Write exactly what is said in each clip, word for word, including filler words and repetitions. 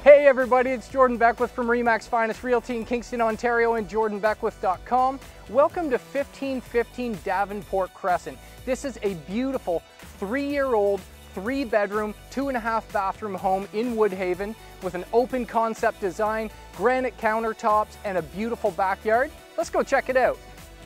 Hey everybody, it's Jordan Beckwith from Remax Finest Realty in Kingston, Ontario and jordan beckwith dot com. Welcome to fifteen fifteen Davenport Crescent. This is a beautiful three-year-old, three-bedroom, two and a half bathroom home in Woodhaven with an open concept design, granite countertops, and a beautiful backyard. Let's go check it out.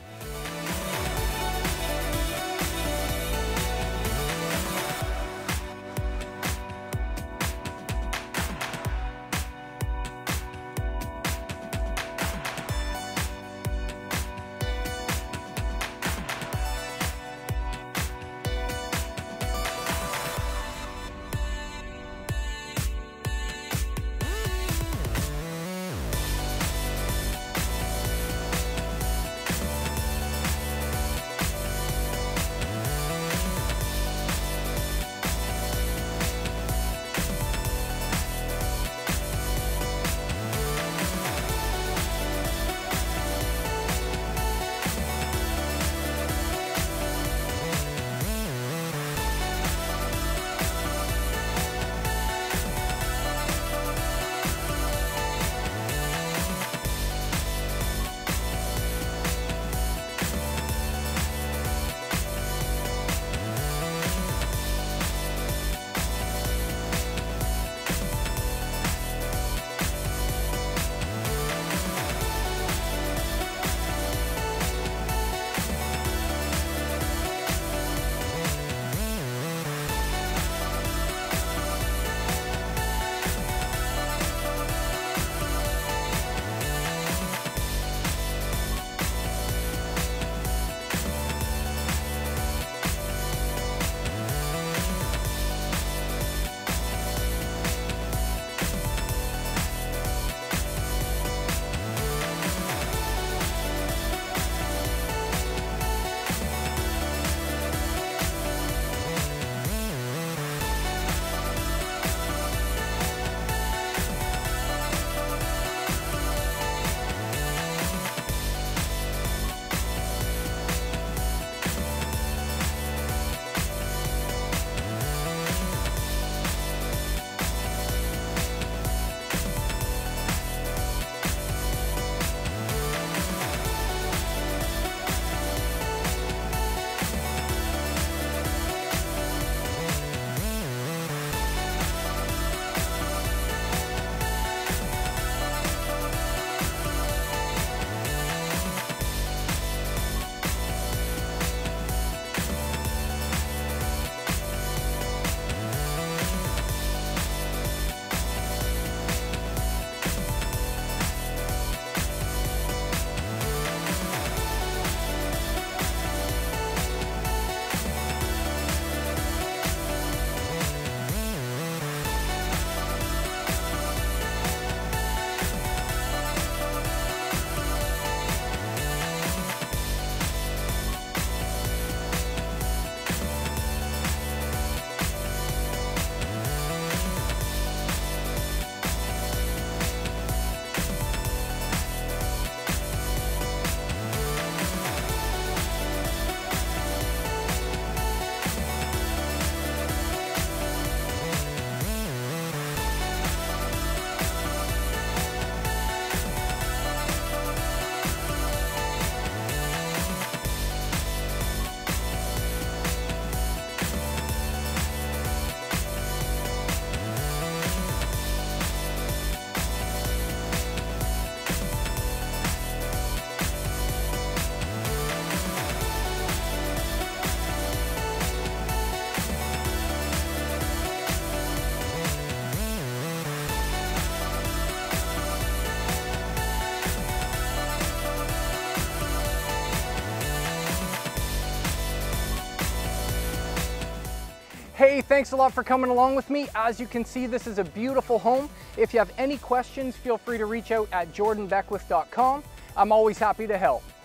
Hey, thanks a lot for coming along with me. As you can see, this is a beautiful home. If you have any questions, feel free to reach out at jordan beckwith dot com. I'm always happy to help.